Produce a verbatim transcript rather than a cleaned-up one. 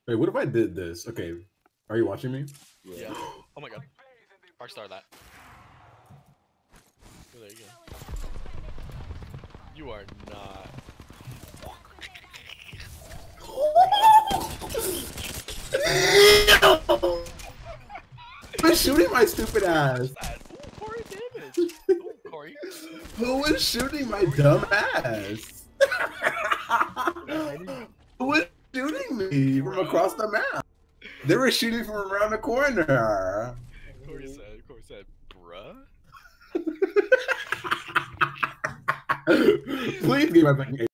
Wait, what if I did this? Okay, are you watching me? Yeah. Oh my god. Arc star that. Oh, there you go. You are not. Who's shooting my stupid ass? Ooh, Corey damage. Ooh, Corey. Who was shooting my dumb ass? Who was shooting me from across the map? They were shooting from around the corner. Corey said, Corey said, bruh? Please give my fucking